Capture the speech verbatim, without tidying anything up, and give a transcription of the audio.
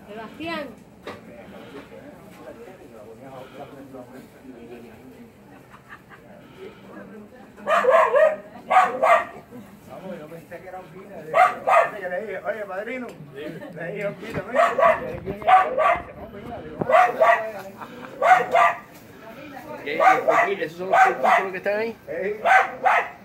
Sebastián. Vamos, yo pensé que era un pino. Que le dije, oye, padrino, le dije un pino, ¿no? ¿Quién era? No, venga, digo, ¿Qué? ¿Esos son los que están ahí?